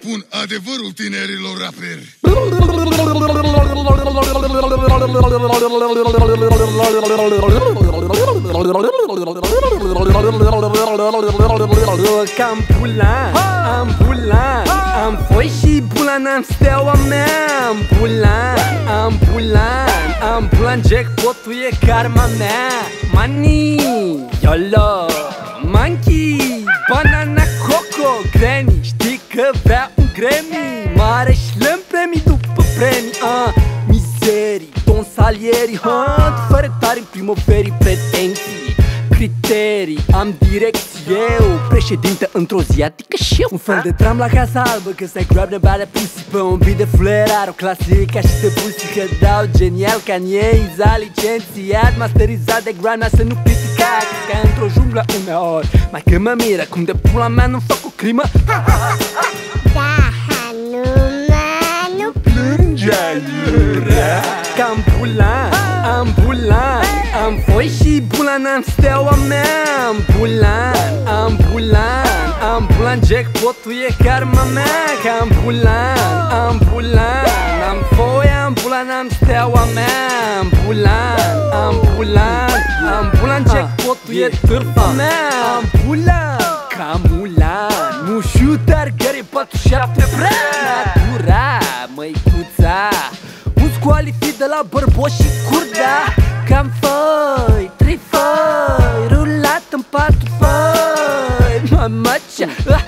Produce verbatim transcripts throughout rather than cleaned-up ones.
spun adevărul tinerilor raperi. Ambulant, ambulant, am foi și bula, n-am steaua mea. Ambulant, ambulant, ambulant, jackpot-ul e karma mea. Money, YOLO, monkey, banana, coco, granny. Știi că vrea un Grammy, mare și lăm premii după premii, uh. Mizerii, Don Salieri, uh. fără tari în primăverii, pretenții, criterii, am direcție, eu președinte într-o zi, adică și eu. Un fel de tram la Casa Albă, că stai grab de bada pussy pe un beat de fluierar, o clasică și de pussy, că dau genial ca în ei, za licențiat, masterizat de grana, să nu critica, ca într-o junglă uneori. Mai că mă miră cum de pula mea nu fac o crimă. Da, numai nu Plânge aiurea. Că ambulant, ambulant, am foi și bula, n-am steaua mea. Ambulant, ambulant, ambulant, jackpot-ul e karma mea. Că ambulant, ambulant, am foi, ambulant, n-am steaua mea. Ambulant, ambulant, ambulant, jackpot-ul e târfa mea. Ambulant, camulan, nu shooter, gări patru șapte prea natura, măicuța. Un scoalifi de la Bărboș și Curda. Cam făi, trei făi, rulat în patru făi. Mama ce,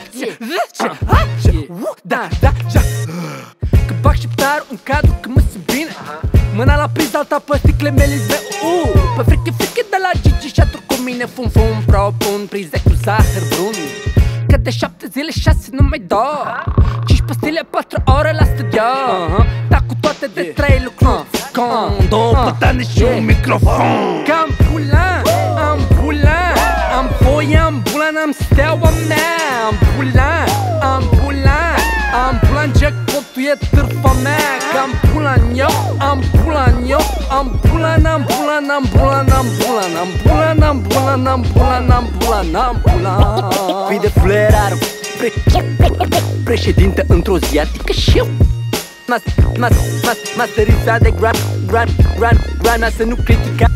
da, da, ja. Că bag șeptarul în cadru, că mă simt bine. Mâna la priză, alta pe sticle, meliz de u. Pe friche, friche de la Gigi și atru cu mine. Fum, fum, propun prize cu zahăr brun. Că de șapte zile, șase nu mai dau. Cinci pastile, patru ore la studio. Dar cu toate de trei lucruri. Con, două pătane și un microfon. Că ambulant, ambulant, am foi, ambulant, am steaua mea. Ambulant, ambulant, ambulant, jackpot-ul e târfa mea. Că ambulant eu, ambulant eu, ambulant, ambulant, ambulant, ambulant, ambulant, ambulant, ambulant, ambulant, ambulant. Fii de fluierar, președinte într-o zi, adică și eu. Masterizat de gran, gran, gran, grana, să nu critica.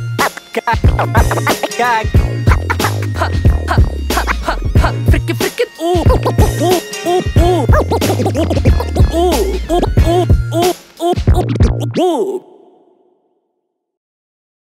Frică, frică, uh, uh, uh, uh, uh, uh, uh, uh, uh, uh, uh, uh, uh, uh.